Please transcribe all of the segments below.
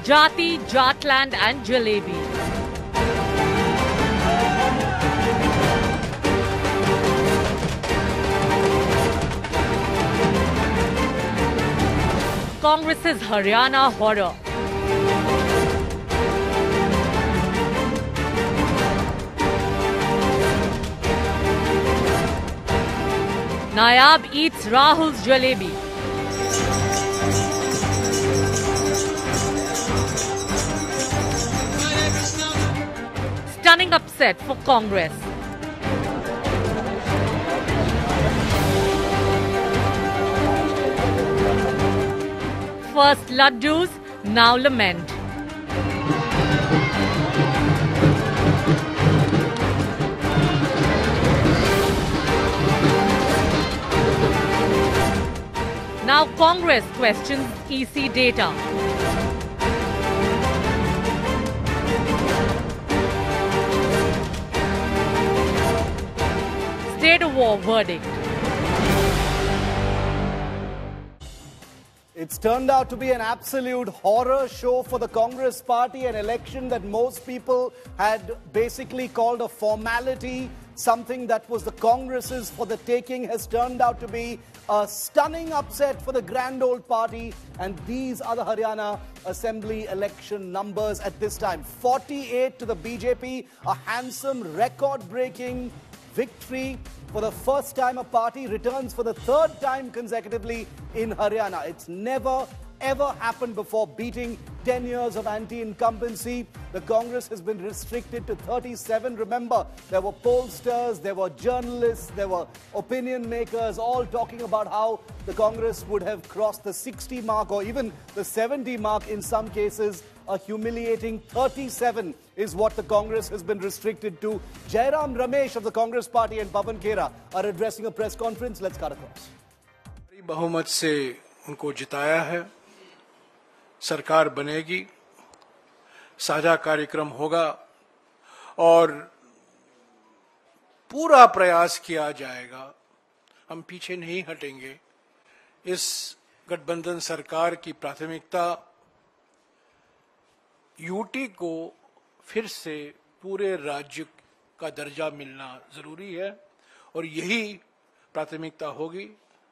Jati, Jatland and Jalebi. Congress's Haryana horror. Nayab eats Rahul's jalebi. Stunning upset for Congress. First laddus, now lament. Now Congress questions EC data. State of war verdict. It's turned out to be an absolute horror show for the Congress party, an election that most people had basically called a formality. Something that was the Congress's for the taking has turned out to be a stunning upset for the grand old party. And these are the Haryana Assembly election numbers at this time. 48 to the BJP, a handsome record-breaking victory. For the first time, a party returns for the third time consecutively in Haryana. It's never ever happened before, beating 10 years of anti-incumbency. The Congress has been restricted to 37. Remember, there were pollsters, there were journalists, there were opinion makers, all talking about how the Congress would have crossed the 60 mark or even the 70 mark in some cases. A humiliating 37 is what the Congress has been restricted to. Jairam Ramesh of the Congress party and Pawan Khera are addressing a press conference. Let's cut across. बहुमत से उनको जिताया है, सरकार बनेगी, साझा कार्यक्रम होगा और पूरा प्रयास किया जाएगा। हम पीछे नहीं हटेंगे। इस गठबंधन सरकार की प्राथमिकता यूटी को फिर से पूरे राज्य का दर्जा मिलना जरूरी है और यही प्राथमिकता होगी।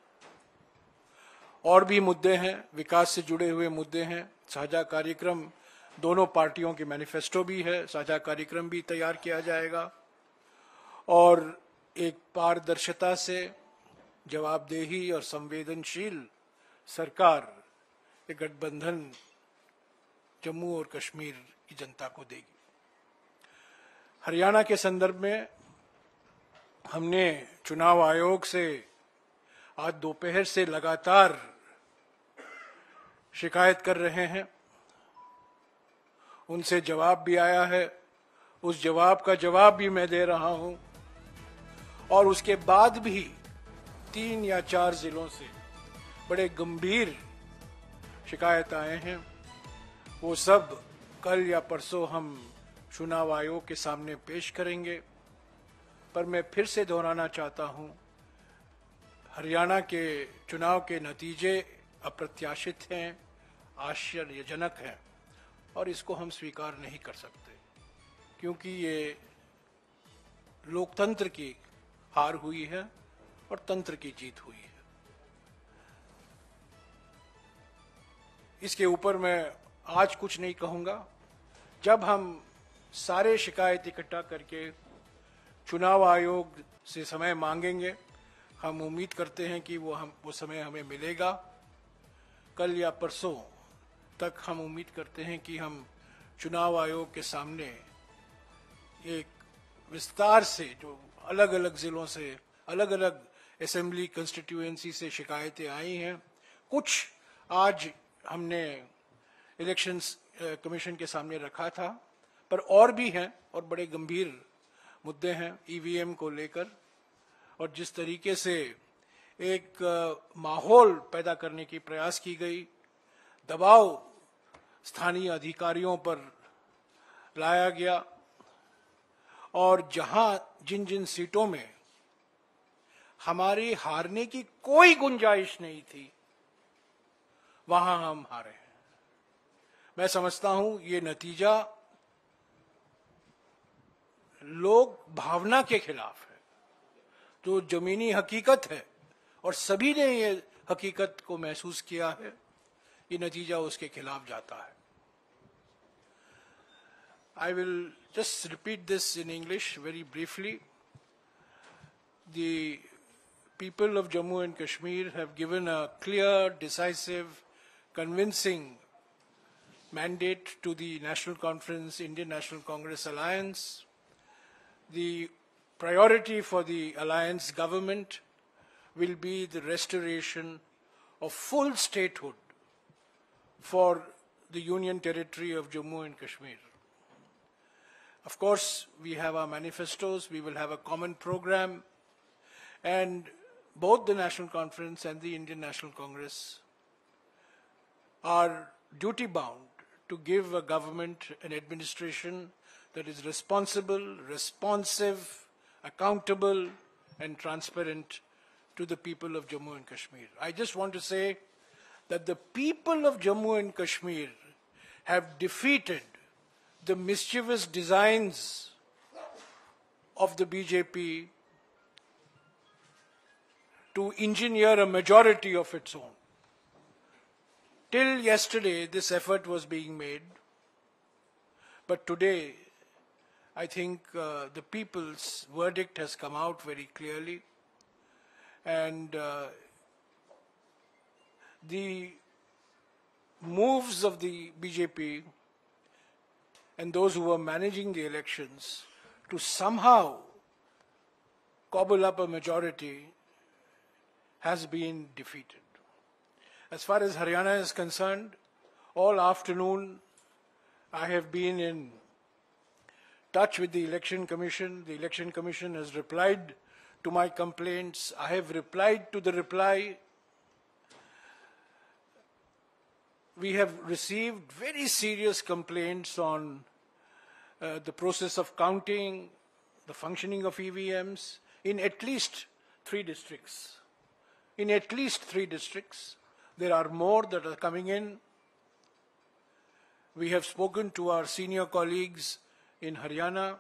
और भी मुद्दे हैं, विकास से जुड़े हुए मुद्दे हैं। साझा कार्यक्रम, दोनों पार्टियों के मैनिफेस्टो भी है, साझा कार्यक्रम भी तैयार किया जाएगा और एक पारदर्शिता से जवाबदेही और संवेदनशील सरकार एक गठबंधन जम्मू और कश्मीर की जनता को देगी। हरियाणा के संदर्भ में हमने चुनाव आयोग से आज दोपहर से लगातार शिकायत कर रहे हैं। उनसे जवाब भी आया है, उस जवाब का जवाब भी मैं दे रहा हूं और उसके बाद भी 3 या 4 जिलों से बड़े गंभीर शिकायत आए हैं। वो सब कल या परसों हम चुनाव आयोग के सामने पेश करेंगे। पर मैं फिर से दोहराना चाहता हूं, हरियाणा के चुनाव के नतीजे अप्रत्याशित हैं, आश्चर्यजनक हैं और इसको हम स्वीकार नहीं कर सकते क्योंकि ये लोकतंत्र की हार हुई है और तंत्र की जीत हुई है। इसके ऊपर मैं आज कुछ नहीं कहूंगा। जब हम सारे शिकायत इकट्ठा करके चुनाव आयोग से समय मांगेंगे, हम उम्मीद करते हैं कि वो समय हमें मिलेगा। कल या परसों तक हम उम्मीद करते हैं कि हम चुनाव आयोग के सामने एक विस्तार से जो अलग अलग जिलों से, अलग अलग असेंबली कंस्टिट्यूएंसी से शिकायतें आई हैं, कुछ आज हमने इलेक्शंस कमीशन के सामने रखा था, पर और भी हैं और बड़े गंभीर मुद्दे हैं ईवीएम को लेकर और जिस तरीके से एक माहौल पैदा करने की प्रयास की गई, दबाव स्थानीय अधिकारियों पर लाया गया और जहां जिन जिन सीटों में हमारी हारने की कोई गुंजाइश नहीं थी, वहां हम हारे हैं। मैं समझता हूं ये नतीजा लोक भावना के खिलाफ है, जो जमीनी हकीकत है और सभी ने ये हकीकत को महसूस किया है, ये नतीजा उसके खिलाफ जाता है. I will just repeat this in English very briefly. The people of Jammu and Kashmir have given a clear, decisive, convincing mandate to the National Conference, Indian National Congress Alliance. The priority for the alliance government will be the restoration of full statehood for the Union Territory of Jammu and Kashmir. Of course, we have our manifestos, we will have a common program, and both the National Conference and the Indian National Congress are duty-bound to give a government, an administration that is responsible, responsive, accountable, and transparent to the people of Jammu and Kashmir. I just want to say that the people of Jammu and Kashmir have defeated the mischievous designs of the BJP to engineer a majority of its own. Till yesterday, this effort was being made, but today, I think the people's verdict has come out very clearly, and the moves of the BJP and those who were managing the elections to somehow cobble up a majority has been defeated. As far as Haryana is concerned, all afternoon I have been in touch with the Election Commission. The Election Commission has replied to my complaints. I have replied to the reply. We have received very serious complaints on the process of counting, the functioning of EVMs in at least 3 districts. In at least 3 districts. There are more that are coming in. We have spoken to our senior colleagues in Haryana,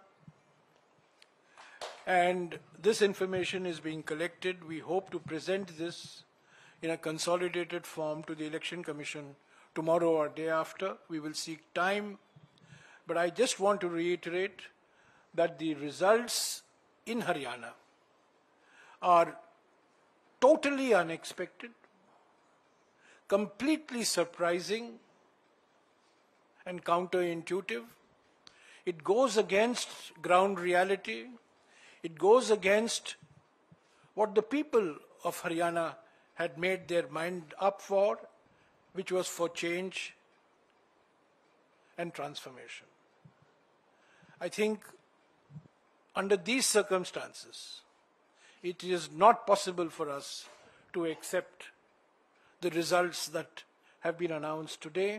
and this information is being collected. We hope to present this in a consolidated form to the Election Commission tomorrow or day after. We will seek time, but I just want to reiterate that the results in Haryana are totally unexpected, completely surprising and counterintuitive. It goes against ground reality. It goes against what the people of Haryana had made their mind up for, which was for change and transformation. I think under these circumstances, it is not possible for us to accept the results that have been announced today.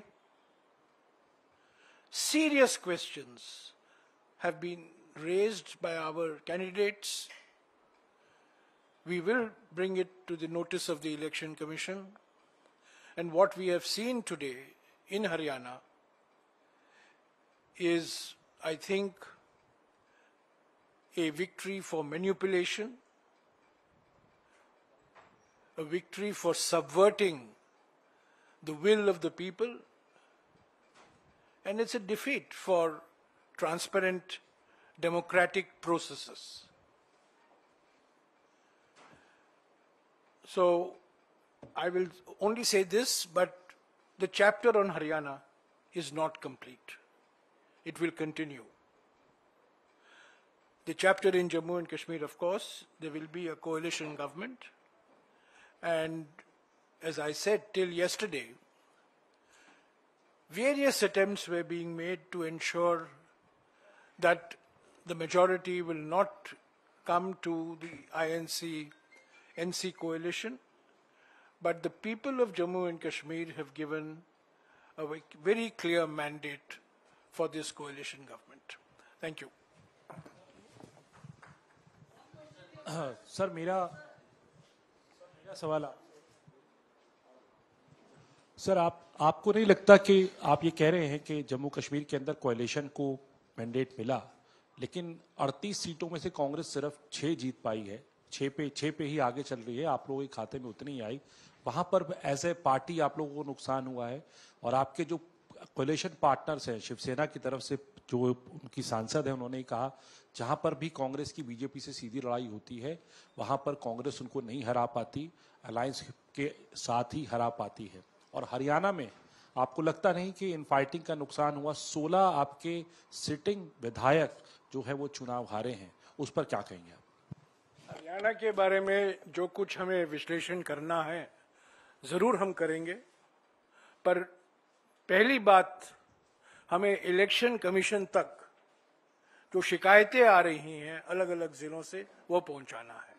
Serious questions have been raised by our candidates. We will bring it to the notice of the Election Commission. And what we have seen today in Haryana is, I think, a victory for manipulation, a victory for subverting the will of the people, and it's a defeat for transparent democratic processes. So I will only say this, but the chapter on Haryana is not complete. It will continue. The chapter in Jammu and Kashmir, of course, there will be a coalition government. And as I said, till yesterday, various attempts were being made to ensure that the majority will not come to the INC-NC coalition, but the people of Jammu and Kashmir have given a very clear mandate for this coalition government. Thank you. Sir मेरा सवाल sir, आपको नहीं लगता कि आप ये कह रहे हैं कि जम्मू कश्मीर के अंदर कोएलिशन को मैंडेट मिला, लेकिन 38 सीटों में से कांग्रेस सिर्फ 6 जीत पाई है, 6 पे ही आगे चल रही है, आप लोगों के खाते में उतनी ही आई, वहां पर एज ए पार्टी आप लोगों को नुकसान हुआ है, और आपके जो कोएलिशन पार्टनर्स हैं शिवसेना की तरफ से, जो उनकी सांसद है, उन्होंने कहा जहां पर भी कांग्रेस की बीजेपी से सीधी लड़ाई होती है वहां पर कांग्रेस उनको नहीं हरा पाती, अलायंस के साथ ही हरा पाती है। और हरियाणा में आपको लगता नहीं कि इन फाइटिंग का नुकसान हुआ? 16 आपके सिटिंग विधायक जो है वो चुनाव हारे हैं, उस पर क्या कहेंगे आप? हरियाणा के बारे में जो कुछ हमें विश्लेषण करना है जरूर हम करेंगे, पर पहली बात, हमें इलेक्शन कमीशन तक जो शिकायतें आ रही हैं अलग अलग जिलों से, वो पहुंचाना है।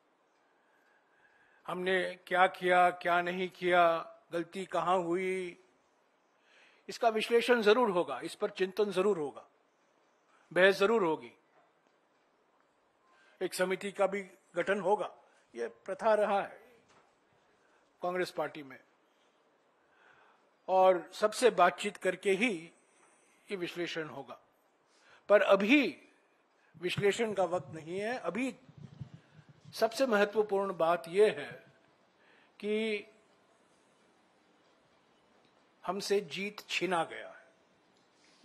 हमने क्या किया, क्या नहीं किया, गलती कहां हुई, इसका विश्लेषण जरूर होगा, इस पर चिंतन जरूर होगा, बहस जरूर होगी, एक समिति का भी गठन होगा। यह प्रथा रहा है कांग्रेस पार्टी में, और सबसे बातचीत करके ही ये विश्लेषण होगा। पर अभी विश्लेषण का वक्त नहीं है। अभी सबसे महत्वपूर्ण बात यह है कि हमसे जीत छीना गया है,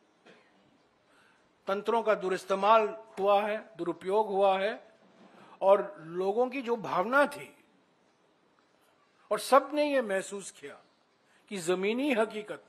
तंत्रों का दुरुइस्तेमाल हुआ है, दुरुपयोग हुआ है, और लोगों की जो भावना थी, और सबने ये महसूस किया कि जमीनी हकीकत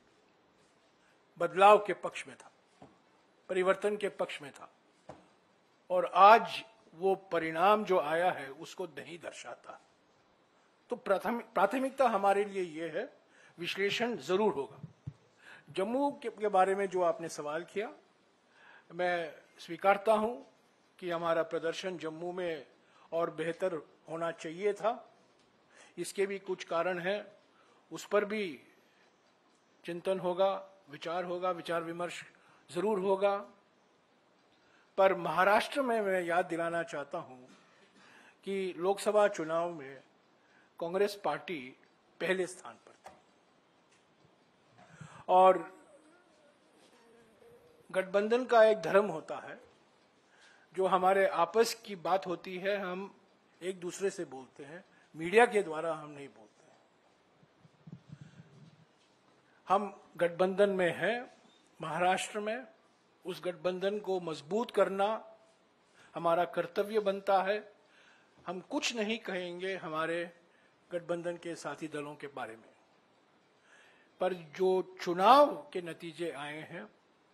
बदलाव के पक्ष में था, परिवर्तन के पक्ष में था, और आज वो परिणाम जो आया है उसको नहीं दर्शाता। तो प्राथमिकता हमारे लिए ये है, विश्लेषण जरूर होगा। जम्मू के बारे में जो आपने सवाल किया, मैं स्वीकारता हूं कि हमारा प्रदर्शन जम्मू में और बेहतर होना चाहिए था। इसके भी कुछ कारण हैं, उस पर भी चिंतन होगा, विचार विमर्श जरूर होगा। पर महाराष्ट्र में मैं याद दिलाना चाहता हूं कि लोकसभा चुनाव में कांग्रेस पार्टी पहले स्थान पर थी, और गठबंधन का एक धर्म होता है, जो हमारे आपस की बात होती है हम एक दूसरे से बोलते हैं, मीडिया के द्वारा हम नहीं बोलते हैं। हम गठबंधन में हैं महाराष्ट्र में, उस गठबंधन को मजबूत करना हमारा कर्तव्य बनता है। हम कुछ नहीं कहेंगे हमारे गठबंधन के साथी दलों के बारे में, पर जो चुनाव के नतीजे आए हैं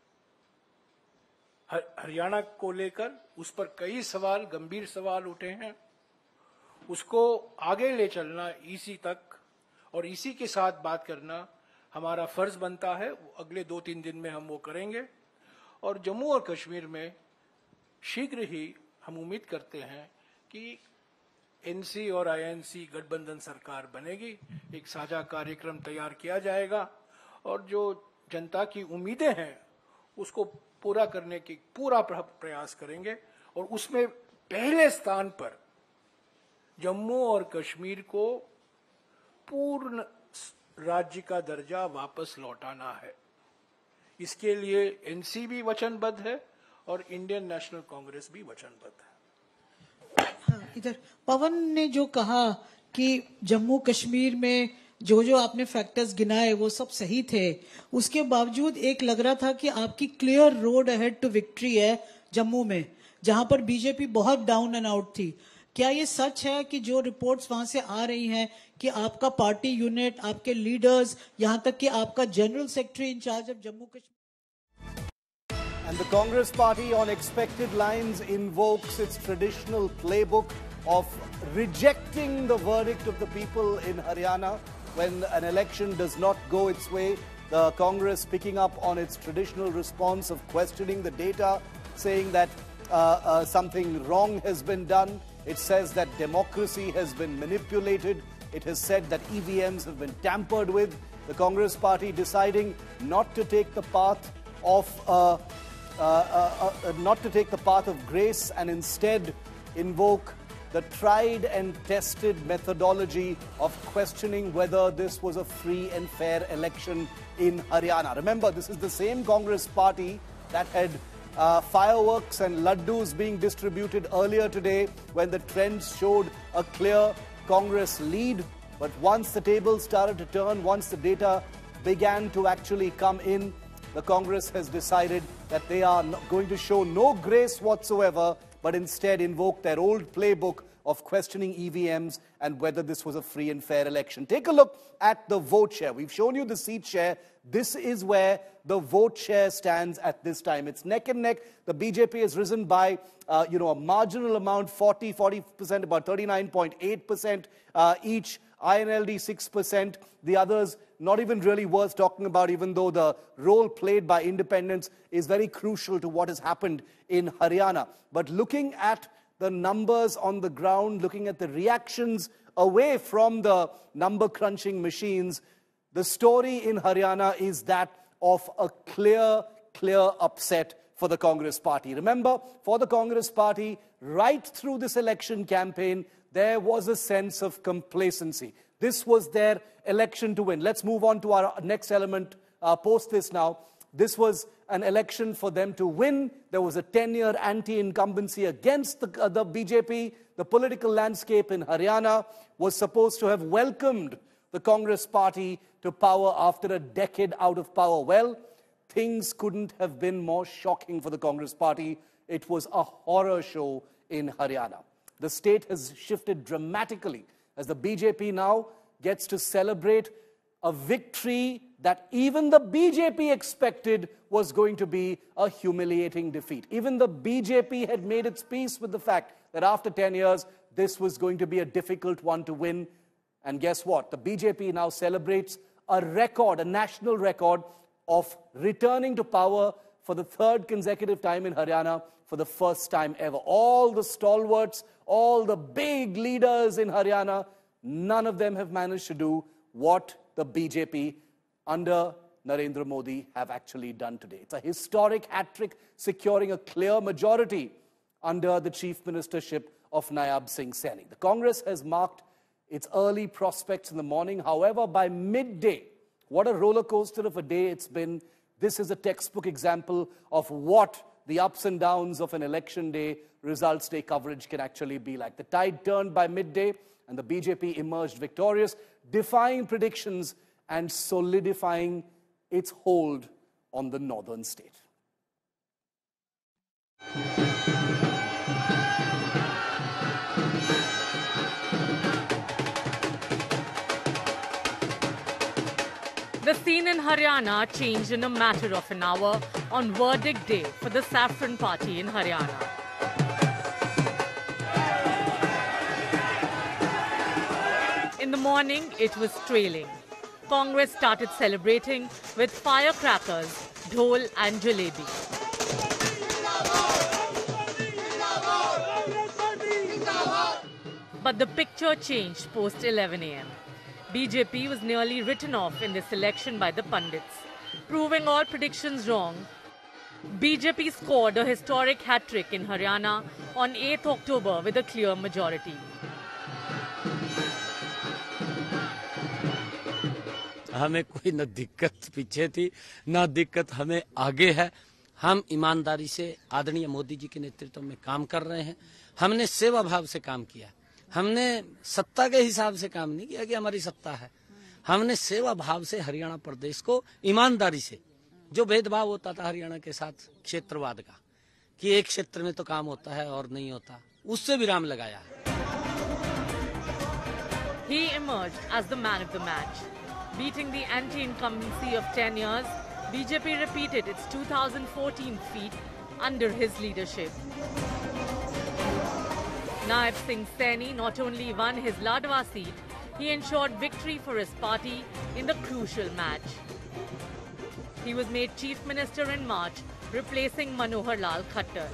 हरियाणा को लेकर, उस पर कई सवाल, गंभीर सवाल उठे हैं, उसको आगे ले चलना ईसी तक, और इसी के साथ बात करना हमारा फर्ज बनता है। अगले 2-3 दिन में हम वो करेंगे, और जम्मू और कश्मीर में शीघ्र ही हम उम्मीद करते हैं कि एनसी और आईएनसी गठबंधन सरकार बनेगी, एक साझा कार्यक्रम तैयार किया जाएगा, और जो जनता की उम्मीदें हैं उसको पूरा करने की पूरा प्रयास करेंगे, और उसमें पहले स्थान पर जम्मू और कश्मीर को पूर्ण राज्य का दर्जा वापस लौटाना है। इसके लिए एनसी भी वचनबद्ध है और इंडियन नेशनल कांग्रेस भी वचनबद्ध है। इधर पवन ने जो कहा कि जम्मू कश्मीर में जो जो आपने फैक्टर्स गिनाए वो सब सही थे, उसके बावजूद एक लग रहा था कि आपकी clear road ahead to victory है जम्मू में, जहां पर बीजेपी बहुत डाउन एंड आउट थी। क्या ये सच है कि जो रिपोर्ट्स वहां से आ रही हैं कि आपका पार्टी यूनिट, आपके लीडर्स, यहां तक कि आपका general secretary in charge of Jammu Kashmir? And the Congress party on expected lines invokes its traditional playbook of rejecting the verdict of the people in Haryana when an election does not go its way. The Congress picking up on its traditional response of questioning the data, saying that something wrong has been done. It says that democracy has been manipulated. It has said that EVMs have been tampered with. The Congress party deciding not to take the path of grace and instead invoke the tried and tested methodology of questioning whether this was a free and fair election in Haryana. Remember, this is the same Congress party that had fireworks and laddus being distributed earlier today when the trends showed a clear Congress lead. But once the tables started to turn, once the data began to actually come in, the Congress has decided that they are going to show no grace whatsoever, but instead invoke their old playbook of questioning EVMs and whether this was a free and fair election. Take a look at the vote share. We've shown you the seat share. This is where the vote share stands at this time. It's neck and neck. The BJP has risen by, a marginal amount, 40%, about 39.8% each. INLD 6%. The others not even really worth talking about, even though the role played by independents is very crucial to what has happened in Haryana. But looking at the numbers on the ground, looking at the reactions away from the number crunching machines, the story in Haryana is that of a clear upset for the Congress party. Remember, for the Congress party, right through this election campaign, there was a sense of complacency. This was their election to win. Let's move on to our next element, post this now. This was an election for them to win. There was a 10-year anti-incumbency against the BJP. The political landscape in Haryana was supposed to have welcomed the Congress party to power after a decade out of power. Well, things couldn't have been more shocking for the Congress party. It was a horror show in Haryana. The state has shifted dramatically as the BJP now gets to celebrate a victory that even the BJP expected was going to be a humiliating defeat. Even the BJP had made its peace with the fact that after 10 years, this was going to be a difficult one to win. And guess what? The BJP now celebrates a record, a national record of returning to power for the third consecutive time in Haryana for the first time ever. All the stalwarts, all the big leaders in Haryana, none of them have managed to do what the BJP under Narendra Modi have actually done today. It's a historic hat-trick, securing a clear majority under the chief ministership of Nayab Singh Saini. The Congress has marked its early prospects in the morning. However, by midday, what a roller coaster of a day it's been. This is a textbook example of what the ups and downs of an election day, results day coverage can actually be like. The tide turned by midday and the BJP emerged victorious, defying predictions and solidifying its hold on the northern state. The scene in Haryana changed in a matter of an hour on verdict day for the Saffron Party in Haryana. In the morning, it was trailing. Congress started celebrating with firecrackers, dhol and jalebi. But the picture changed post 11 a.m. BJP was nearly written off in this election by the pundits. Proving all predictions wrong, BJP scored a historic hat-trick in Haryana on 8th October with a clear majority. हमें कोई न दिक्कत पीछे थी न दिक्कत हमें आगे है। हम ईमानदारी से आदरणीय मोदी जी के नेतृत्व में काम कर रहे हैं। हमने सेवा भाव से काम किया। हमने सत्ता के हिसाब से काम नहीं किया कि हमारी सत्ता है। हमने सेवा भाव से हरियाणा प्रदेश को ईमानदारी से, जो भेदभाव होता था हरियाणा के साथ क्षेत्रवाद का कि एक क्षेत्र में तो काम होता है और नहीं होता, उससे विराम लगाया है। He emerged as the man of the match. Beating the anti-incumbency of 10 years, BJP repeated its 2014 feat under his leadership. Nayab Singh Saini not only won his Ladwa seat, he ensured victory for his party in the crucial match. He was made Chief Minister in March, replacing Manohar Lal Khattar.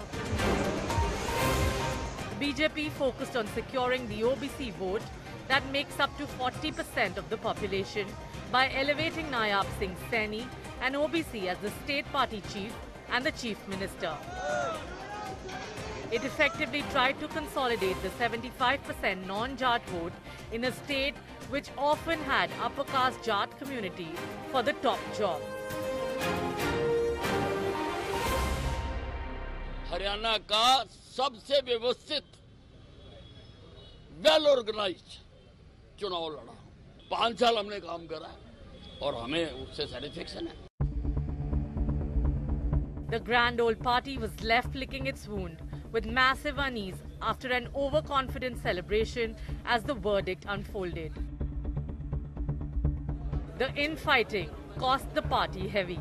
The BJP focused on securing the OBC vote that makes up to 40% of the population by elevating Nayab Singh Saini, an OBC, as the state party chief and the chief minister. It effectively tried to consolidate the 75% non-Jat vote in a state which often had upper caste Jat community for the top job. Haryana का सबसे व्यवस्थित well organised चुनाव लड़ा। 5 साल हमने काम करा और हमें उससे सैटिस्फैक्शन है। The grand old party was left licking its wound with massive unease after an overconfident celebration as the verdict unfolded. The infighting cost the party heavy.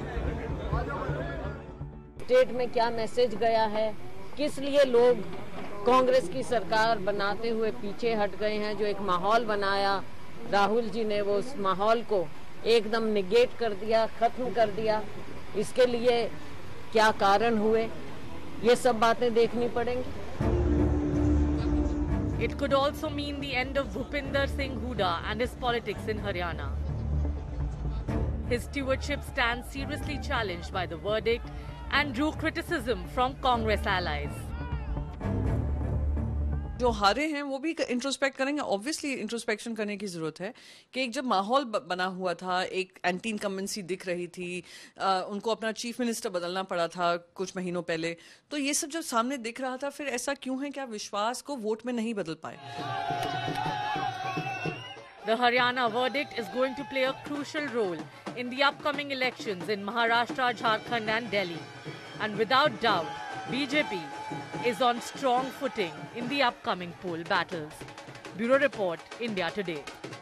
State में क्या मैसेज गया है, किस लिए लोग कांग्रेस की सरकार बनाते हुए पीछे हट गए हैं। जो एक माहौल बनाया राहुल जी ने, वो उस माहौल को एकदम निगेट कर दिया, खत्म कर दिया। इसके लिए क्या कारण हुए, ये सब बातें देखनी पड़ेंगी। It could also mean the end of Bhupinder Singh Hooda and his politics in Haryana. His stewardship stands seriously challenged by the verdict and drew criticism from Congress allies. जो हारे हैं वो भी इंट्रोस्पेक्ट करेंगे। ऑब्वियसली इंट्रोस्पेक्शन करने की जरूरत है कि एक जब माहौल बना हुआ था, एक एंटी इनकम्बेंसी दिख रही थी, उनको अपना चीफ मिनिस्टर बदलना पड़ा था कुछ महीनों पहले, तो ये सब जब सामने दिख रहा था, फिर ऐसा क्यों है कि आप विश्वास को वोट में नहीं बदल पाए। The Haryana verdict is going to play a crucial role in the upcoming elections in Maharashtra, Jharkhand and Delhi. And without doubt, BJP is on strong footing in the upcoming poll battles. Bureau Report, India Today.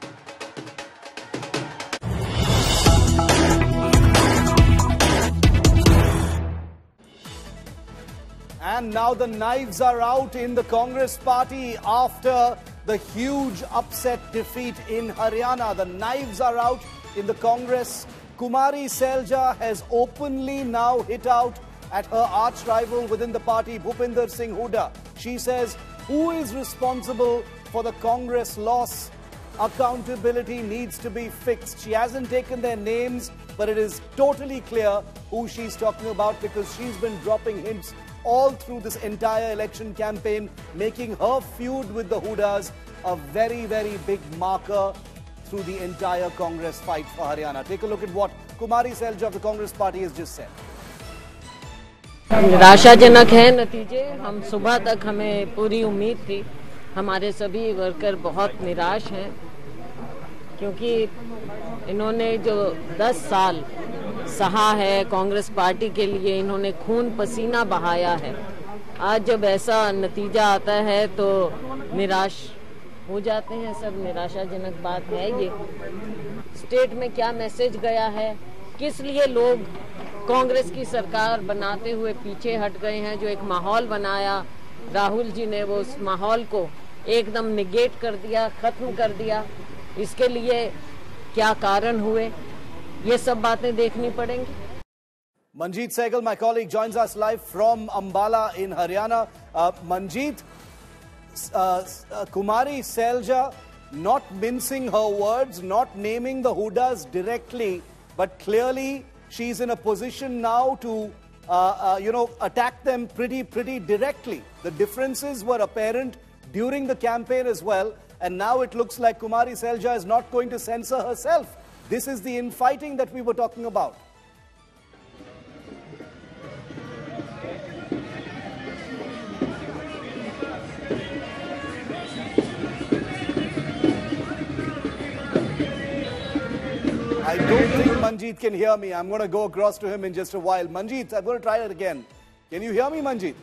And now the knives are out in the Congress party after the huge upset defeat in Haryana. The knives are out in the Congress. Kumari Selja has openly now hit out at her arch rival within the party, Bhupinder Singh Hooda. She says, who is responsible for the Congress loss? Accountability needs to be fixed. She hasn't taken their names, but it is totally clear who she's talking about because she's been dropping hints all through this entire election campaign, making her feud with the Hoodas a very, very big marker through the entire Congress fight for Haryana. Take a look at what Kumari Selja of the Congress party has just said. निराशाजनक है नतीजे। हम सुबह तक हमें पूरी उम्मीद थी, हमारे सभी वर्कर बहुत निराश हैं क्योंकि इन्होंने जो 10 साल सहा है कांग्रेस पार्टी के लिए, इन्होंने खून पसीना बहाया है। आज जब ऐसा नतीजा आता है तो निराश हो जाते हैं सब। निराशाजनक बात है ये। स्टेट में क्या मैसेज गया है, किस लिए लोग कांग्रेस की सरकार बनाते हुए पीछे हट गए हैं। जो एक माहौल बनाया राहुल जी ने, वो उस माहौल को एकदम निगेट कर दिया, खत्म कर दिया। इसके लिए क्या कारण हुए, ये सब बातें देखनी पड़ेंगी। Manjeet Sehgal, my colleague, joins us live from Ambala in Haryana. Manjeet, Kumari Selja not mincing her words, not naming the Hoodas directly, but clearly she's in a position now to, attack them pretty directly. The differences were apparent during the campaign as well, and now it looks like Kumari Selja is not going to censor herself. This is the infighting that we were talking about. I don't think Manjeet can hear me. I'm going to go across to him in just a while. Manjeet, I'm going to try it again. Can you hear me, Manjeet?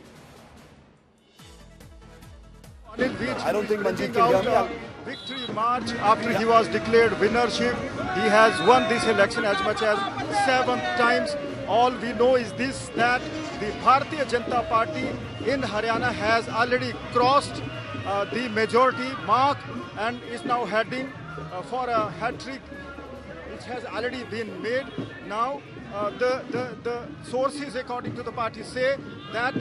I don't think Manjeet can hear me. Victory march after he was declared winnership. He has won this election as much as 7 times. All we know is this, that the Bharatiya Janata Party in Haryana has already crossed the majority mark and is now heading for a hat-trick which has already been made. Now the sources according to the party say that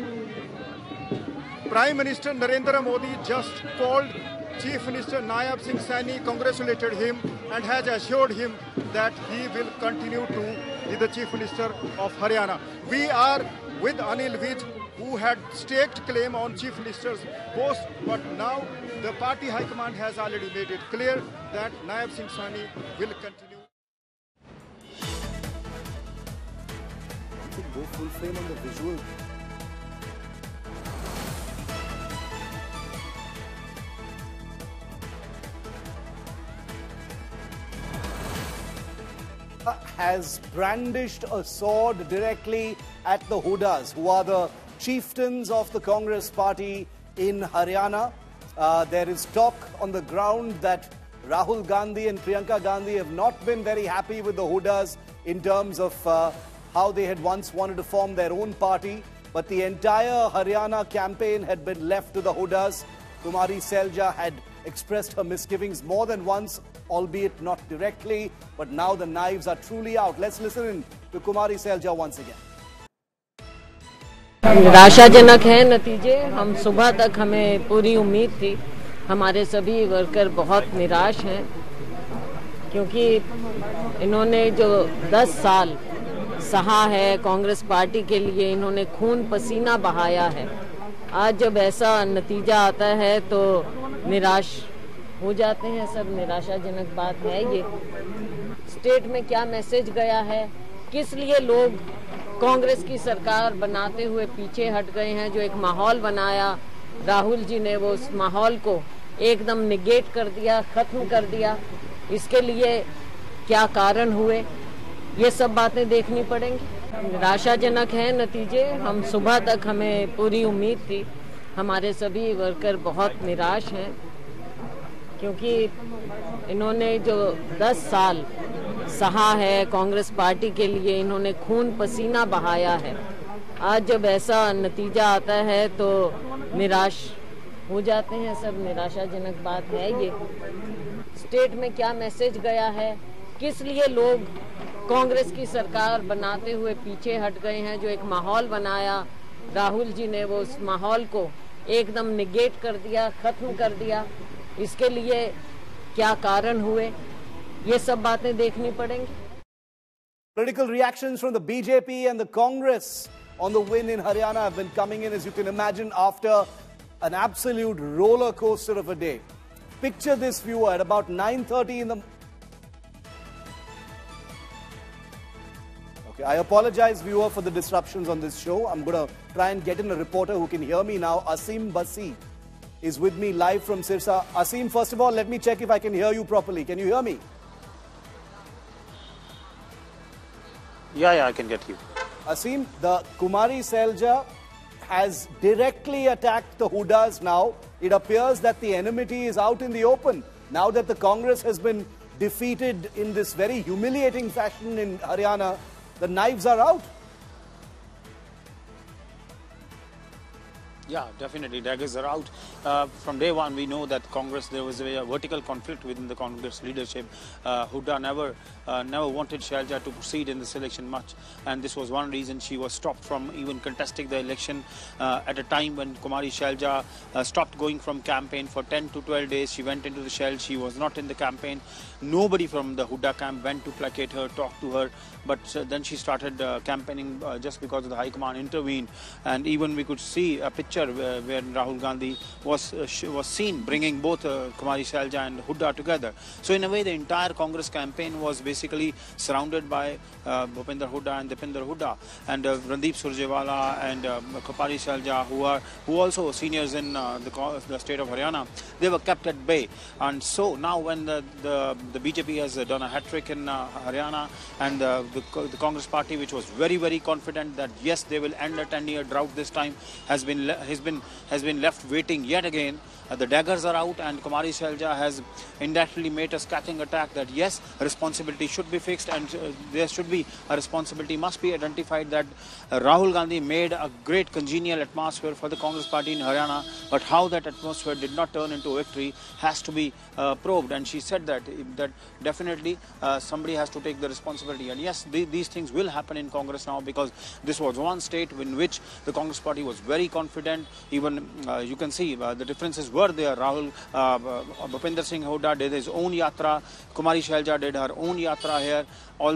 Prime Minister Narendra Modi just called Chief Minister Nayab Singh Saini, congratulated him and has assured him that he will continue to be the Chief Minister of Haryana. We are with Anil Vij who had staked claim on Chief Minister's post, but now the party high command has already made it clear that Naib Singh Sahni will continue. Go full frame on the visual. Has brandished a sword directly at the Hoodas, who are the chieftains of the Congress party in Haryana. There is talk on the ground that Rahul Gandhi and Priyanka Gandhi have not been very happy with the Hoodas in terms of how they had once wanted to form their own party. But the entire Haryana campaign had been left to the Hoodas. Kumari Selja had expressed her misgivings more than once, albeit not directly, but now the knives are truly out. Let's listen in to Kumari Selja once again. निराशाजनक है नतीजे। हम सुबह तक हमें पूरी उम्मीद थी, हमारे सभी वर्कर बहुत निराश हैं क्योंकि इन्होंने जो 10 साल सहा है कांग्रेस पार्टी के लिए, इन्होंने खून पसीना बहाया है। आज जब ऐसा नतीजा आता है तो निराश हो जाते हैं सब। निराशाजनक बात है ये। स्टेट में क्या मैसेज गया है, किस लिए लोग कांग्रेस की सरकार बनाते हुए पीछे हट गए हैं। जो एक माहौल बनाया राहुल जी ने, वो उस माहौल को एकदम निगेट कर दिया, खत्म कर दिया। इसके लिए क्या कारण हुए, ये सब बातें देखनी पड़ेंगी। निराशाजनक है नतीजे। हम सुबह तक हमें पूरी उम्मीद थी, हमारे सभी वर्कर बहुत निराश हैं क्योंकि इन्होंने जो 10 साल सहा है कांग्रेस पार्टी के लिए, इन्होंने खून पसीना बहाया है। आज जब ऐसा नतीजा आता है तो निराश हो जाते हैं सब। निराशाजनक बात है ये। स्टेट में क्या मैसेज गया है, किस लिए लोग कांग्रेस की सरकार बनाते हुए पीछे हट गए हैं। जो एक माहौल बनाया राहुल जी ने, वो उस माहौल को एकदम निगेट कर दिया, खत्म कर दिया। इसके लिए क्या कारण हुए, ये सब बातें देखनी पड़ेंगी। Political reactions from the BJP and the Congress on the win in Haryana have been coming in, as you can imagine, after an absolute roller coaster of a day. Picture this, viewer, at about 9:30 in the... Okay, I apologize, viewer, for the disruptions on this show. I'm going to try and get in a reporter who can hear me now. Asim Basi is with me live from Sirsa. Asim, first of all, let me check if I can hear you properly. Can you hear me? Yeah, I can get you. Asim, the Kumari Selja has directly attacked the Hoodas now. It appears that the enmity is out in the open. Now that the Congress has been defeated in this very humiliating fashion in Haryana, the knives are out. Yeah, definitely. Daggers are out. From day one, we know that Congress, there was a vertical conflict within the Congress leadership. Hooda never wanted Selja to proceed in this election much. And this was one reason she was stopped from even contesting the election. At a time when Kumari Selja stopped going from campaign for 10 to 12 days, she went into the shell. She was not in the campaign. Nobody from the Hooda camp went to placate her, talk to her. But then she started campaigning just because of the High Command intervened. And even we could see a picture where Rahul Gandhi was seen bringing both Kumari Selja and Hooda together. So in a way, the entire Congress campaign was basically surrounded by Bhupinder Hooda and Dipinder Hooda and Randeep Surjewala and Kumari Selja, who also seniors in the state of Haryana. They were kept at bay. And so now when the BJP has done a hat-trick in Haryana, and the Congress party, which was very, very confident that yes, they will end a 10-year drought this time, has been left waiting yet again. The daggers are out, and Kumari Selja has indirectly made a scathing attack that yes, responsibility should be fixed, and there should be a responsibility must be identified that Rahul Gandhi made a great congenial atmosphere for the Congress party in Haryana, but how that atmosphere did not turn into victory has to be probed. And she said that definitely somebody has to take the responsibility. And yes, these things will happen in Congress now, because this was one state in which the Congress party was very confident. confident. Even you can see the differences were there. Bhupinder Singh Hooda did his own yatra. Kumari Shailja did her own yatra here.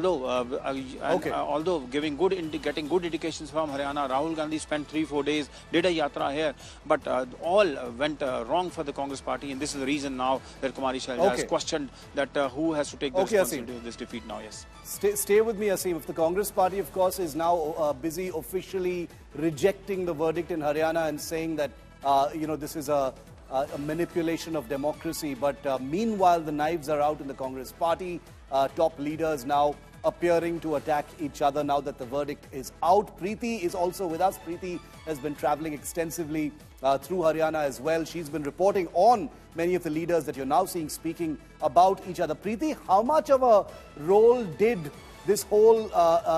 Although getting good indications from Haryana, Rahul Gandhi spent 3-4 days, did a yatra here, but all went wrong for the Congress party, and this is the reason now that Kumari Shailja has questioned that who has to take the responsibility of this defeat now. Yes. Stay with me, Asim. If the Congress party, of course, is now busy officially rejecting the verdict in Haryana and saying that this is a manipulation of democracy, but meanwhile the knives are out in the Congress party. Top leaders now appearing to attack each other now that the verdict is out. Preeti is also with us. Preeti has been traveling extensively through Haryana as well. She's been reporting on many of the leaders that you're now seeing speaking about each other. Preeti, how much of a role did this whole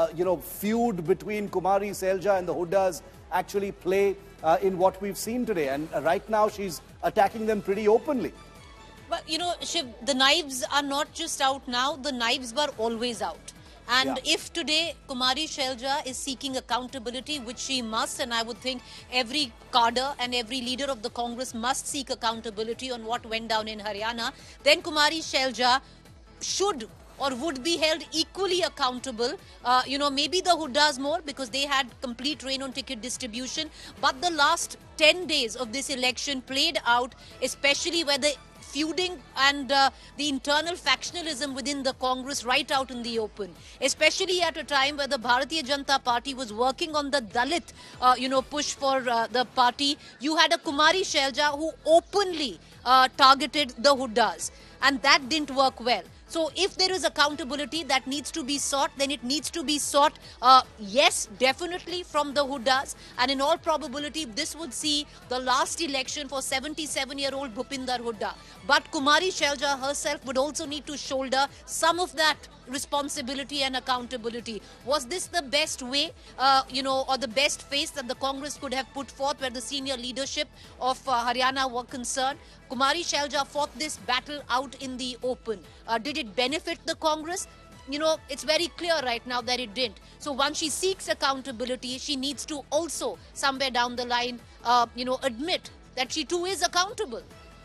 feud between Kumari Shailja and the Hoodas actually play in what we've seen today? And right now she's attacking them pretty openly. But, Shiv, the knives are not just out now, the knives were always out. And if today Kumari Shailja is seeking accountability, which she must, and I would think every cadre and every leader of the Congress must seek accountability on what went down in Haryana, then Kumari Shailja should or would be held equally accountable. Maybe the Hoodas more because they had complete reign on ticket distribution. But the last 10 days of this election played out, especially where the feuding and the internal factionalism within the Congress right out in the open, especially at a time where the Bharatiya Janata Party was working on the Dalit, push for the party. You had a Kumari Shailja who openly targeted the Hoodas, and that didn't work well. So if there is accountability that needs to be sought, then it needs to be sought, yes, definitely from the Hoodas. And in all probability, this would see the last election for 77-year-old Bhupinder Hooda. But Kumari Shailja herself would also need to shoulder some of that responsibility and accountability. Was this the best way, or the best face that the Congress could have put forth where the senior leadership of Haryana were concerned? Kumari Shailja fought this battle out in the open. Did it benefit the Congress? It's very clear right now that it didn't. So once she seeks accountability, she needs to also somewhere down the line, admit that she too is accountable.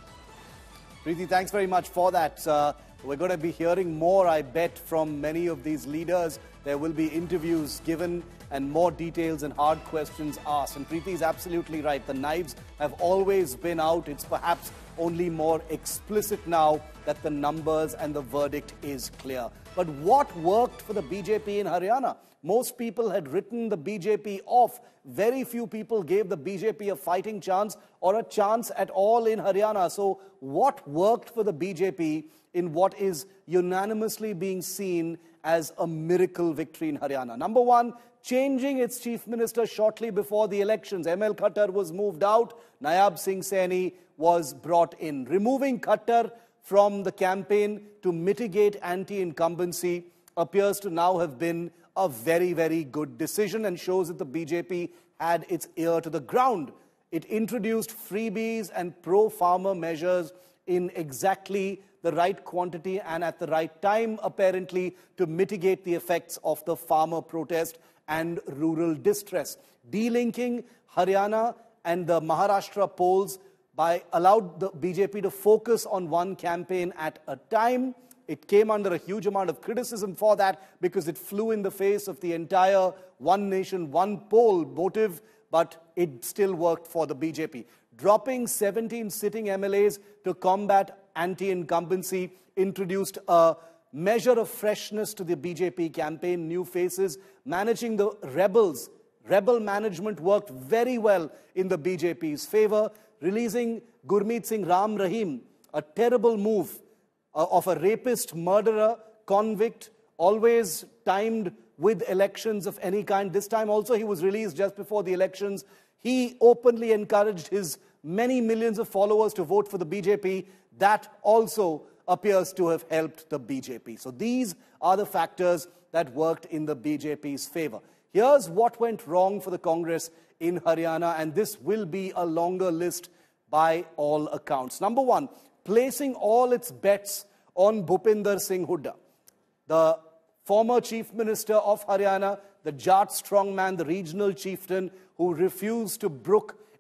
Preeti, thanks very much for that. We're going to be hearing more, I bet, from many of these leaders. There will be interviews given and more details and hard questions asked. And Preeti is absolutely right. The knives have always been out. It's perhaps only more explicit now that the numbers and the verdict is clear. But what worked for the BJP in Haryana? Most people had written the BJP off. Very few people gave the BJP a fighting chance or a chance at all in Haryana. So what worked for the BJP in what is unanimously being seen as a miracle victory in Haryana? Number one, changing its chief minister shortly before the elections. ML Khattar was moved out. Nayab Singh Saini was brought in. Removing Khattar from the campaign to mitigate anti-incumbency appears to now have been a very, very good decision and shows that the BJP had its ear to the ground. It introduced freebies and pro-farmer measures in exactly the right quantity and at the right time, apparently, to mitigate the effects of the farmer protest and rural distress. Delinking Haryana and the Maharashtra polls allowed the BJP to focus on one campaign at a time. It came under a huge amount of criticism for that because it flew in the face of the entire one nation, one poll motive, but it still worked for the BJP. Dropping 17 sitting MLAs to combat anti-incumbency introduced a measure of freshness to the BJP campaign, new faces. Managing the rebels, rebel management worked very well in the BJP's favor. Releasing Gurmeet Singh Ram Rahim, a terrible move of a rapist, murderer, convict, always timed with elections of any kind. This time also he was released just before the elections. He openly encouraged his many millions of followers to vote for the BJP. That also appears to have helped the BJP. So these are the factors that worked in the BJP's favor. Here's what went wrong for the Congress in Haryana, and this will be a longer list by all accounts. Number one, placing all its bets on Bhupinder Singh Hooda, the former Chief Minister of Haryana, the Jat strongman, the regional chieftain who refused to brook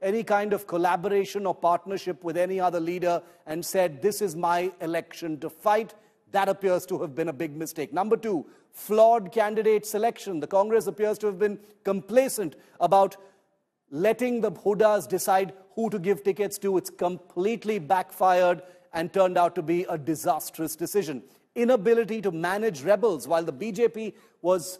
any kind of collaboration or partnership with any other leader and said, this is my election to fight. That appears to have been a big mistake. Number two, flawed candidate selection. The Congress appears to have been complacent about letting the Hoodas decide who to give tickets to. It's completely backfired and turned out to be a disastrous decision. Inability to manage rebels. While the BJP was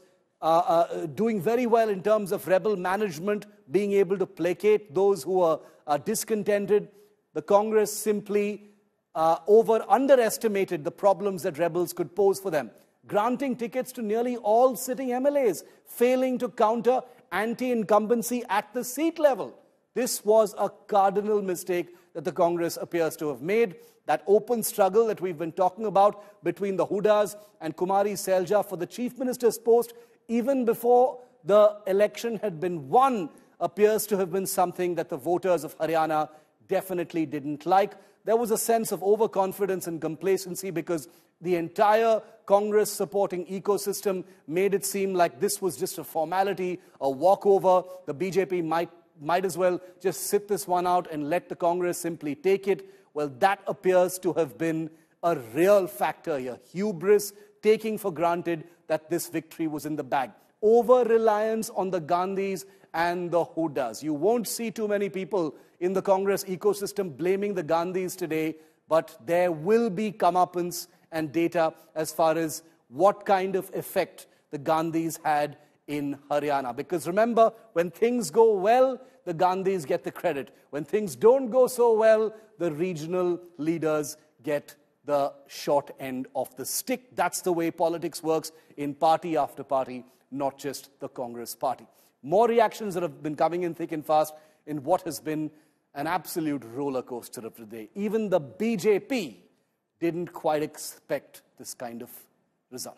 doing very well in terms of rebel management, being able to placate those who are discontented, the Congress simply underestimated the problems that rebels could pose for them. Granting tickets to nearly all sitting MLAs, failing to counter anti-incumbency at the seat level. This was a cardinal mistake that the Congress appears to have made. That open struggle that we've been talking about between the Hoodas and Kumari Selja for the Chief Minister's post, even before the election had been won, appears to have been something that the voters of Haryana definitely didn't like. There was a sense of overconfidence and complacency because the entire Congress supporting ecosystem made it seem like this was just a formality, a walkover. The BJP might as well just sit this one out and let the Congress simply take it. Well, that appears to have been a real factor here. Hubris, taking for granted that this victory was in the bag. Over-reliance on the Gandhis and the Hoodas. You won't see too many people in the Congress ecosystem blaming the Gandhis today, but there will be comeuppance and data as far as what kind of effect the Gandhis had in Haryana. Because remember, when things go well, the Gandhis get the credit. When things don't go so well, the regional leaders get the short end of the stick. That's the way politics works in party after party, not just the Congress party. More reactions that have been coming in thick and fast in what has been an absolute roller coaster of the day. Even the BJP didn't quite expect this kind of result.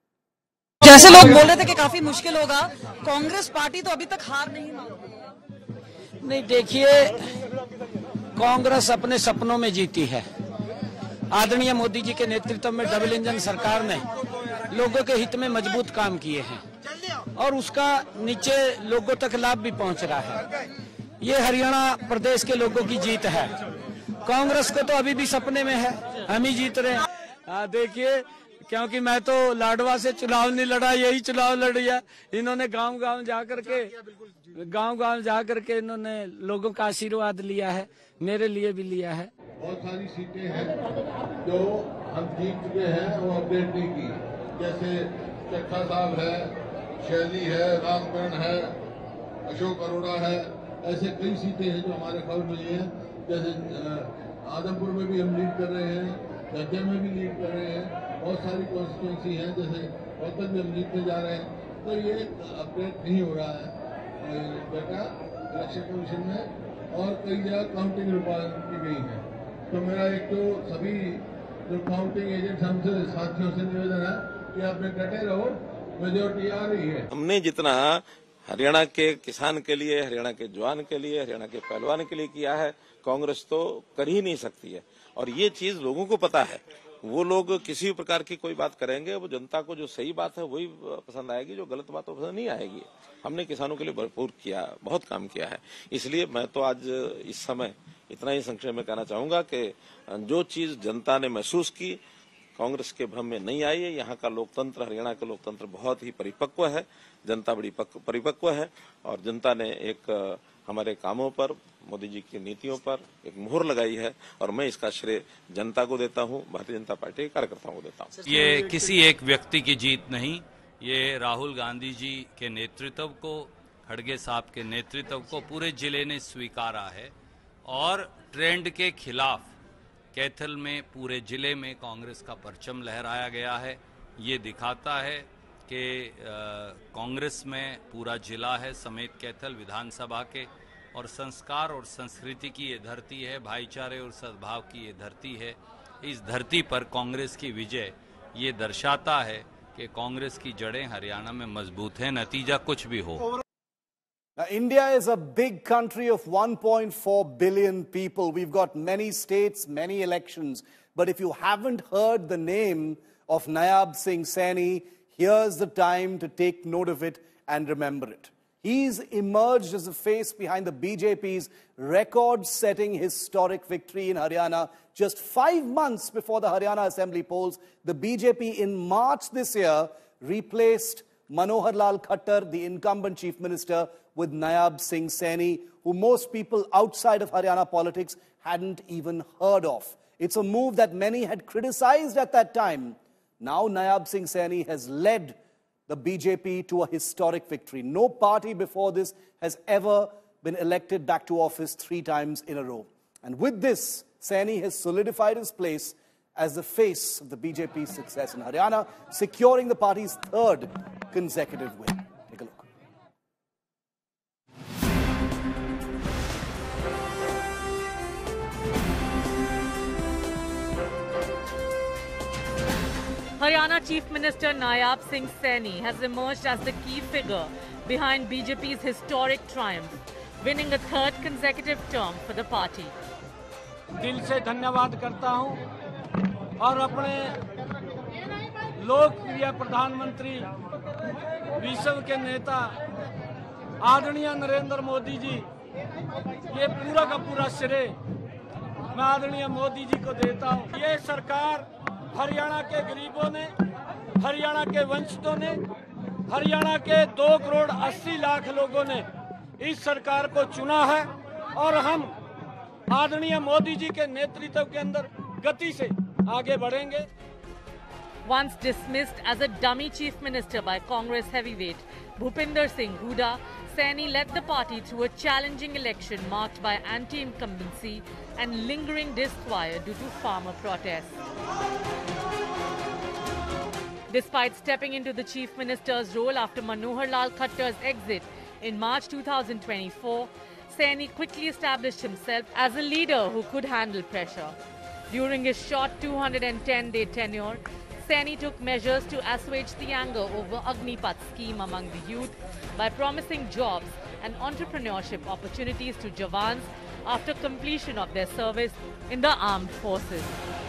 जैसे लोग बोल रहे थे कि काफी मुश्किल होगा, Congress party तो अभी तक हार नहीं मानी। नहीं, देखिए, कांग्रेस अपने सपनों में जीती है। आदरणीय मोदी जी के नेतृत्व में डबल इंजन सरकार ने लोगों के हित में मजबूत काम किए हैं और उसका नीचे लोगों तक लाभ भी पहुंच रहा है। ये हरियाणा प्रदेश के लोगों की जीत है। कांग्रेस को तो अभी भी सपने में है, हम ही जीत रहे हैं। देखिए, क्योंकि मैं तो लाडवा से चुनाव नहीं लड़ा, यही चुनाव लड़िया। इन्होंने गांव-गांव जा करके इन्होंने लोगों का आशीर्वाद लिया है, मेरे लिए भी लिया है। बहुत सारी सीटें हैं जो हम जीत चुके हैं और अपडेट नहीं की, जैसे चक्का साहब है, शैली है, रामकरण है, अशोक अरोड़ा है। ऐसे कई सीटें हैं जो हमारे खबर मिली हैं। जैसे आदमपुर में भी हम लीड कर रहे हैं, दज्जर में भी लीड कर रहे हैं। बहुत सारी कॉन्स्टिट्यूंसी हैं, जैसे रोहतक में हम लीड में जा रहे हैं। तो ये अपडेट नहीं हो रहा है डाटा इलेक्शन कमीशन में, और कई जगह काउंटिंग की गई है। तो मेरा एक तो सभी जो काउंटिंग एजेंट हमसे साथियों से निवेदन है कि आप डटे रहो, मेजोरिटी आ रही है। हमने जितना हरियाणा के किसान के लिए, हरियाणा के जवान के लिए, हरियाणा के पहलवान के लिए किया है, कांग्रेस तो कर ही नहीं सकती है। और ये चीज लोगों को पता है। वो लोग किसी प्रकार की कोई बात करेंगे, वो जनता को जो सही बात है वही पसंद आएगी, जो गलत बात है पसंद नहीं आएगी। हमने किसानों के लिए भरपूर किया, बहुत काम किया है। इसलिए मैं तो आज इस समय इतना ही संक्षेप में कहना चाहूंगा कि जो चीज जनता ने महसूस की, कांग्रेस के भ्रम में नहीं आई है। यहाँ का लोकतंत्र, हरियाणा का लोकतंत्र बहुत ही परिपक्व है, जनता बड़ी परिपक्व है, और जनता ने एक हमारे कामों पर, मोदी जी की नीतियों पर एक मुहर लगाई है, और मैं इसका श्रेय जनता को देता हूं, भारतीय जनता पार्टी के कार्यकर्ताओं को देता हूं। ये किसी एक व्यक्ति की जीत नहीं, ये राहुल गांधी जी के नेतृत्व को, खड़गे साहब के नेतृत्व को पूरे जिले ने स्वीकारा है, और ट्रेंड के खिलाफ कैथल में पूरे जिले में कांग्रेस का परचम लहराया गया है। ये दिखाता है कि कांग्रेस में पूरा जिला है समेत कैथल विधानसभा के, और संस्कार और संस्कृति की ये धरती है, भाईचारे और सद्भाव की ये धरती है। इस धरती पर कांग्रेस की विजय ये दर्शाता है कि कांग्रेस की जड़ें हरियाणा में मजबूत हैं, नतीजा कुछ भी हो। Now, India is a big country of 1.4 billion people. We've got many states, many elections. But if you haven't heard the name of Nayab Singh Saini, here's the time to take note of it and remember it. He's emerged as the face behind the BJP's record-setting historic victory in Haryana. Just 5 months before the Haryana Assembly polls, the BJP in March this year replaced Manohar Lal Khattar, the incumbent Chief Minister, with Nayab Singh Saini, who most people outside of Haryana politics hadn't even heard of. It's a move that many had criticized at that time. Now Nayab Singh Saini has led the BJP to a historic victory. No party before this has ever been elected back to office 3 times in a row. And with this, Saini has solidified his place as the face of the BJP's success in Haryana, securing the party's 3rd consecutive win. Take a look. Haryana Chief Minister Nayab Singh Saini has emerged as the key figure behind BJP's historic triumph, winning a 3rd consecutive term for the party. दिल से धन्यवाद करता हूं और अपने लोकप्रिय प्रधानमंत्री विश्व के नेता आदरणीय नरेंद्र मोदी जी, ये पूरा का पूरा श्रेय मैं आदरणीय मोदी जी को देता हूं। ये सरकार हरियाणा के गरीबों ने, हरियाणा के वंचितों ने, हरियाणा के 2 करोड़ 80 लाख लोगों ने इस सरकार को चुना है और हम आदरणीय मोदी जी के नेतृत्व के अंदर गति से आगे बढ़ेंगे। Once dismissed as a dummy chief minister by Congress heavyweight Bhupinder Singh Hooda, Saini led the party through a challenging election marked by anti-incumbency and lingering disquiet due to farmer protests. Despite stepping into the chief minister's role after Manohar Lal Khattar's exit in March 2024, Saini quickly established himself as a leader who could handle pressure. During his short 210-day tenure, Saini took measures to assuage the anger over Agnipath scheme among the youth by promising jobs and entrepreneurship opportunities to Jawans after completion of their service in the armed forces.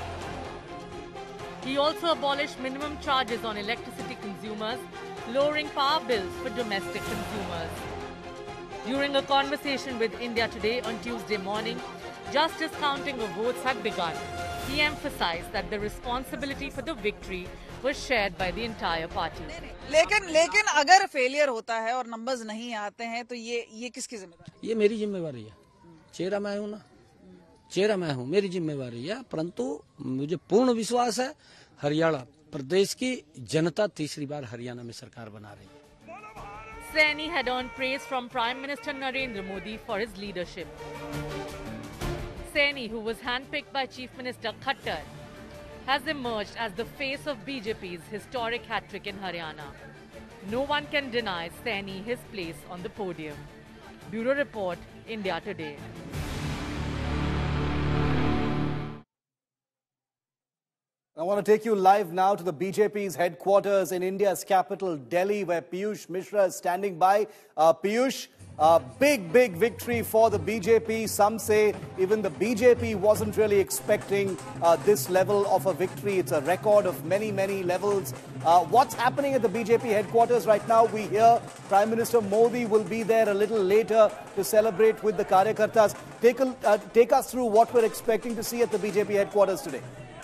He also abolished minimum charges on electricity consumers, lowering power bills for domestic consumers. During a conversation with India Today on Tuesday morning, just as counting of votes had begun, he emphasized that the responsibility for the victory was shared by the entire party. लेकिन अगर failure होता है और numbers नहीं आते हैं तो ये किसकी जिम्मेदारी? ये मेरी जिम्मेवारी है। चेहरा मैं हूँ ना, चेहरा मैं हूँ, मेरी जिम्मेवारी है। परंतु मुझे पूर्ण विश्वास है हरियाणा प्रदेश की जनता 3री बार हरियाणा में सरकार बना रही है। Saini had earned praise from Prime Minister Narendra Modi for his leadership. Saini, who was handpicked by Chief Minister Khattar, has emerged as the face of BJP's historic hat-trick in Haryana. No one can deny Saini his place on the podium. Bureau Report, India Today. I want to take you live now to the BJP's headquarters in India's capital, Delhi, where Piyush Mishra is standing by. Piyush, big victory for the BJP. Some say even the BJP wasn't really expecting this level of a victory. It's a record of many levels. What's happening at the BJP headquarters right now? We hear Prime Minister Modi will be there a little later to celebrate with the Karyakartas. Take us through what we're expecting to see at the BJP headquarters today.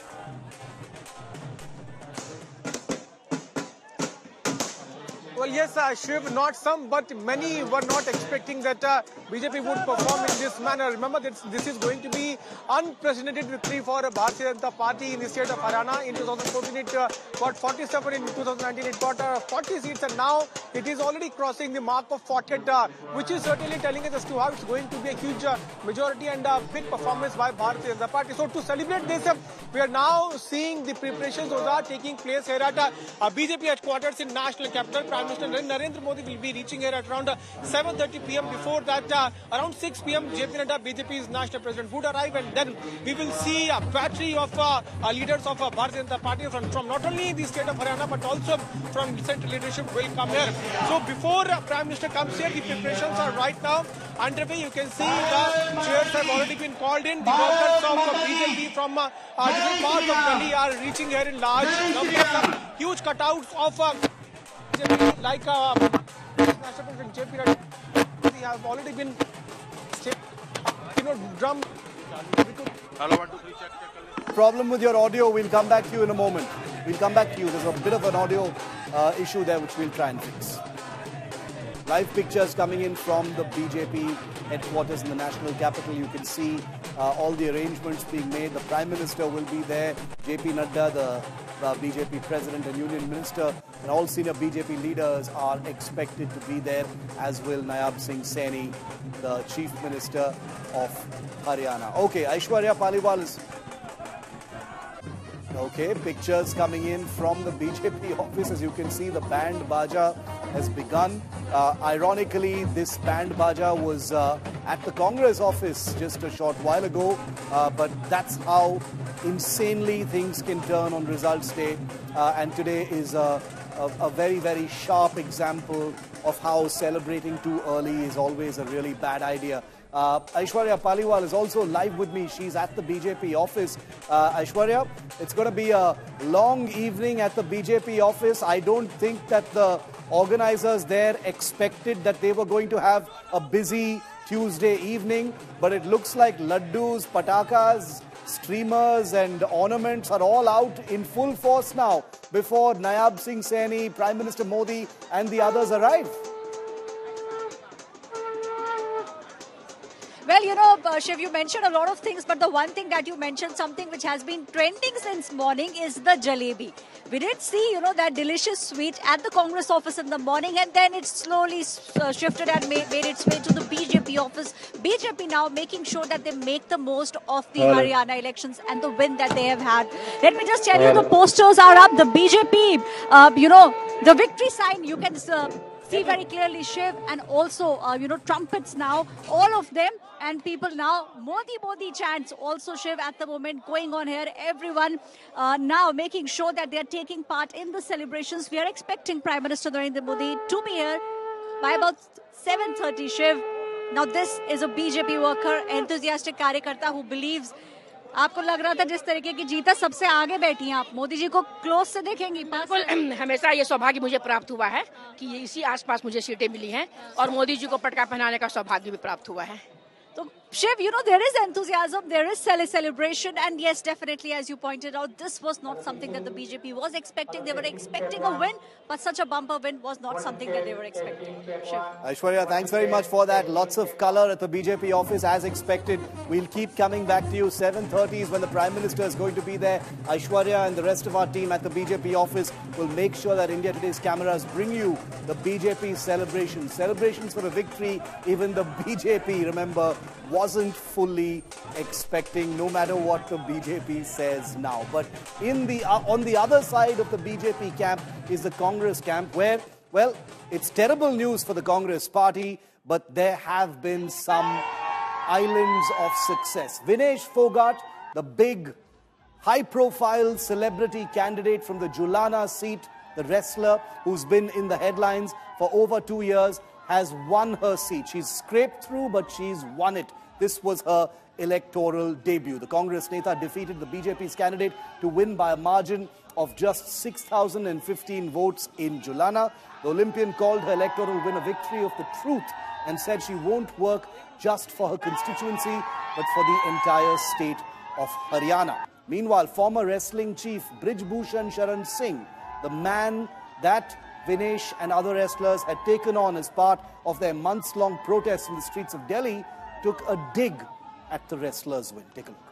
Well, yes, Shiv, not some, but many were not expecting that BJP would perform in this manner. Remember that this is going to be unprecedented victory for Bharatiya Janata Party in the state of Haryana. In 2014, it got 47. In 2019, it got 40 seats, and now it is already crossing the mark of 40, which is certainly telling us as to how it's going to be a huge majority and a big performance by Bharatiya Janata Party. So to celebrate this, we are now seeing the preparations those are taking place here at BJP headquarters in national capital. Prime Minister Narendra Modi will be reaching here at around 7:30 p.m. Before that, around 6 p.m., JP Nadda, BJP's national president, would arrive, and then we will see a battery of leaders of Bharatiya Janata Party from not only the state of Haryana but also from central leadership will come here. So before Prime Minister comes here, the preparations are right now underway. You can see the chairs have already been called in. The workers of BJP from different parts of Delhi are reaching here in large numbers. Huge cutouts of like National President JP Nadda, they have already been, drum. Hello, 1 2 3 check. Problem with your audio. We'll come back to you in a moment. We'll come back to you. There's a bit of an audio issue there which we'll try and fix. Live pictures coming in from the BJP headquarters in the national capital. You can see all the arrangements being made. The Prime Minister will be there. JP Nadda, the BJP President and Union Minister, and all senior BJP leaders are expected to be there, as will Nayab Singh Saini, the Chief Minister of Haryana. Okay, Aishwarya Paliwal is... Okay, pictures coming in from the BJP office. As you can see, the band baja has begun. Ironically, this band baja was at the Congress office just a short while ago. But that's how insanely things can turn on results day. And today is a very, very sharp example of how celebrating too early is always a really bad idea. Aishwarya Paliwal is also live with me. She's at the BJP office. Aishwarya, it's going to be a long evening at the BJP office. I don't think that the organizers there expected that they were going to have a busy Tuesday evening, but it looks like laddus, patakas, streamers and ornaments are all out in full force now before Nayab Singh Saini, Prime Minister Modi and the others arrive. Well, you know, Shiv, you mentioned a lot of things, but the one thing that you mentioned, something which has been trending since morning, is the jalebi. We did see, you know, that delicious sweet at the Congress office in the morning, and then it slowly shifted and made its way to the BJP office. BJP now making sure that they make the most of the Haryana elections and the win that they have had. Let me just tell you, the posters are up. The BJP, you know, the victory sign, you can see very clearly, Shiv, and also, you know, trumpets now, all of them, and people now, Modi chants also, Shiv, at the moment going on here. Everyone now making sure that they are taking part in the celebrations. We are expecting Prime Minister Narendra Modi to be here by about 7:30, Shiv. Now, this is a BJP worker, enthusiastic कार्यकर्ता who believes. आपको लग रहा था जिस तरीके की जीता सबसे आगे बैठी हैं आप, मोदी जी को क्लोज से देखेंगी? बिल्कुल, हमेशा ये सौभाग्य मुझे प्राप्त हुआ है कि ये इसी आसपास मुझे सीटें मिली हैं और मोदी जी को पटका पहनाने का सौभाग्य भी प्राप्त हुआ है. So, Shiv, you know, there is enthusiasm, there is celebration, and yes, definitely, as you pointed out, this was not something that the BJP was expecting. They were expecting a win, but such a bumper win was not something that they were expecting. Shiv. Aishwarya, thanks very much for that. Lots of color at the BJP office as expected. We'll keep coming back to you. 7:30 is when the Prime Minister is going to be there. Aishwarya and the rest of our team at the BJP office will make sure that India Today's cameras bring you the BJP celebrations for a victory. Even the BJP, remember, wasn't fully expecting, no matter what the BJP says now. But in the on the other side of the BJP camp is the Congress camp, where, well, it's terrible news for the Congress party, but there have been some islands of success. Vinesh Fogart, the big, high-profile celebrity candidate from the Julana seat, the wrestler who's been in the headlines for over 2 years, has won her seat. She's scraped through, but she's won it. This was her electoral debut. The Congress Neta defeated the BJP's candidate to win by a margin of just 6,015 votes in Julana. The Olympian called her electoral win a victory of the truth and said she won't work just for her constituency, but for the entire state of Haryana. Meanwhile, former wrestling chief Brij Bhushan Sharan Singh, the man that Vinesh and other wrestlers had taken on as part of their months-long protests in the streets of Delhi, took a dig at the wrestlers' win. Take a look.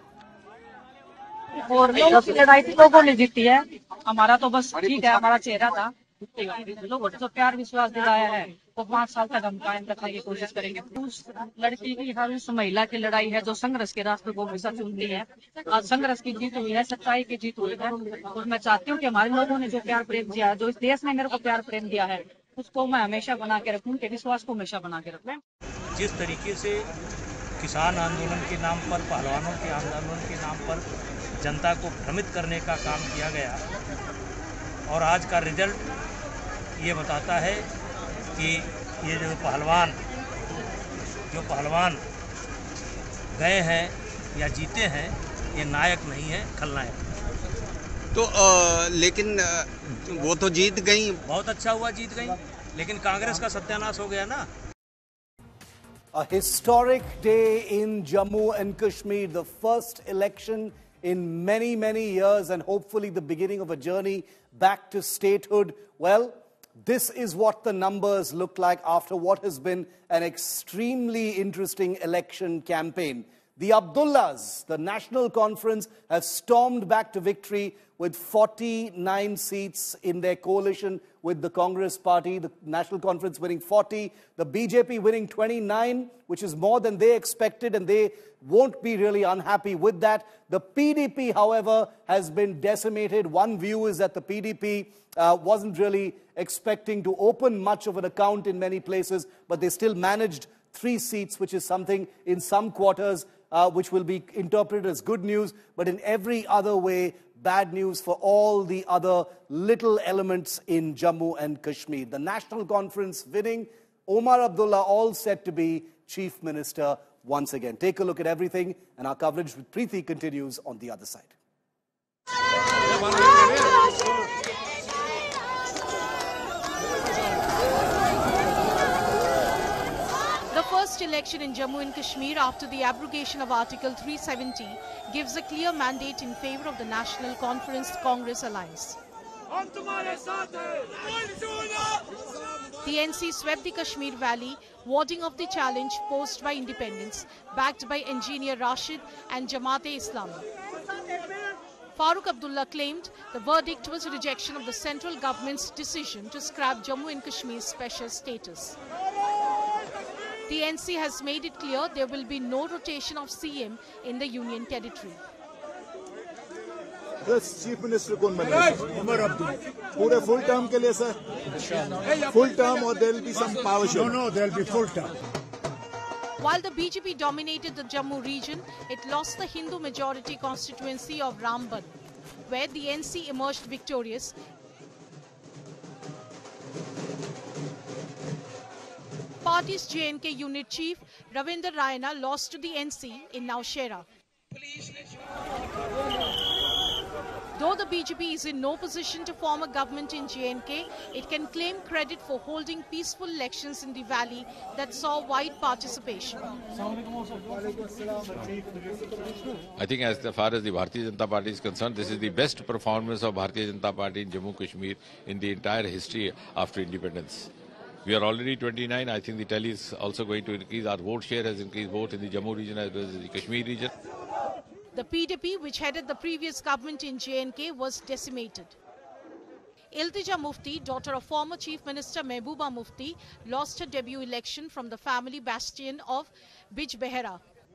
और लड़ाई तो लोगों ने जीती है, हमारा तो बस ठीक है, हमारा चेहरा था, लोगों ने तो प्यार विश्वास दिलाया है, वो 5 साल तक हम कायम रखने की कोशिश करेंगे. उस लड़की की, हर उस महिला की लड़ाई है जो संघर्ष के रास्ते को हमेशा चुनती है. आज संघर्ष की जीत हुई है, सच्चाई की जीत हुई है, और मैं चाहती हूँ कि हमारे लोगों ने जो प्यार प्रेम दिया है, जो इस देश ने मेरे को प्यार प्रेम दिया है, उसको मैं हमेशा बना के रखूँ, उनके विश्वास को हमेशा बना के रखूँ. जिस तरीके से किसान आंदोलन के नाम पर, पहलवानों के आंदोलन के नाम पर जनता को भ्रमित करने का काम किया गया, और आज का रिजल्ट ये बताता है कि ये जो पहलवान गए हैं या जीते हैं, ये नायक नहीं है, खलनायक. तो लेकिन वो तो जीत गई. बहुत अच्छा हुआ जीत गई. लेकिन कांग्रेस का सत्यानाश हो गया ना। A historic day in Jammu and Kashmir, the first election in many, many years, and hopefully the beginning of a journey back to statehood. Well, this is what the numbers look like after what has been an extremely interesting election campaign. The Abdullahs, the National Conference, have stormed back to victory with 49 seats in their coalition with the Congress Party. The National Conference winning 40, the BJP winning 29, which is more than they expected, and they won't be really unhappy with that. The PDP, however, has been decimated. One view is that the PDP wasn't really expecting to open much of an account in many places, but they still managed 3 seats, which is something in some quarters which will be interpreted as good news, but in every other way, bad news for all the other little elements in Jammu and Kashmir. The National Conference winning, Omar Abdullah all set to be Chief Minister once again. Take a look at everything, and our coverage with Preeti continues on the other side. The first election in Jammu and Kashmir after the abrogation of Article 370 gives a clear mandate in favour of the National Conference Congress alliance. The NC swept the Kashmir Valley, warding off the challenge posed by independents, backed by engineer Rashid and Jamaat-e-Islami. Farooq Abdullah claimed the verdict was a rejection of the central government's decision to scrap Jammu and Kashmir's special status. The NC has made it clear there will be no rotation of CM in the Union territory. Plus, Chief Minister कौन बनेगा? Omar Abdullah. पूरे full term के लिए sir? Full term or there will be some power show? No, there will be full term. While the BJP dominated the Jammu region, it lost the Hindu majority constituency of Ramban, where the NC emerged victorious. Party's JNK unit chief Ravinder Raina lost to the NC in Naushera. Though the BJP is in no position to form a government in JNK, it can claim credit for holding peaceful elections in the valley that saw wide participation. I think as far as the Bharatiya Janata Party is concerned, this is the best performance of Bharatiya Janata Party in Jammu Kashmir in the entire history after independence. We are already 29. I think the tally is also going to increase. Our vote share has increased both in the Jammu region as well as the Kashmir region. The PDP, which headed the previous government in JNK, was decimated. Iltija Mufti, daughter of former Chief Minister Mehbooba Mufti, lost her debut election from the family bastion of Bij Behera.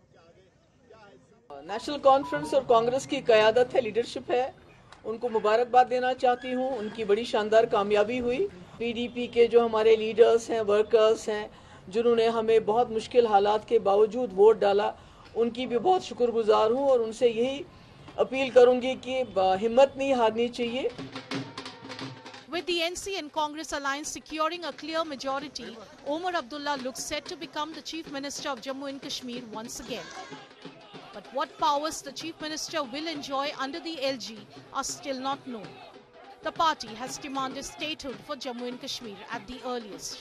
National Conference और कांग्रेस की क़यादत है, leadership है, उनको मुबारकबाद देना चाहती हूँ। उनकी बड़ी शानदार कामयाबी हुई। पीडीपी के जो हमारे लीडर्स हैं, वर्कर्स हैं, जिन्होंने हमें बहुत मुश्किल हालात के बावजूद वोट डाला, उनकी भी बहुत शुक्रगुजार हूँ और उनसे यही अपील करूँगी कि हिम्मत नहीं हारनी चाहिए। With the NC and Congress alliance securing a clear majority, Omar Abdullah looks set to become the Chief Minister of Jammu and Kashmir once again. But what powers the Chief Minister will enjoy under the LG are still not known. The party has demanded statehood for Jammu and Kashmir at the earliest.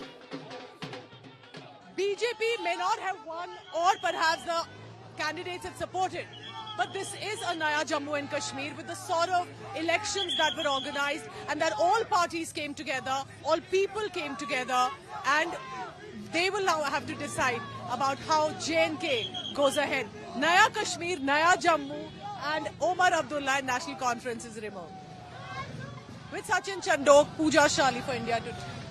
BJP may not have won, or perhaps the candidates it supported, but this is a Naya Jammu and Kashmir with the sort of elections that were organized and that all parties came together, all people came together, and they will now have to decide about how J&K goes ahead. Naya Kashmir, Naya Jammu, and Omar Abdullah National Conference is removed. With Sachin Chandok, Pooja Shali for India Today.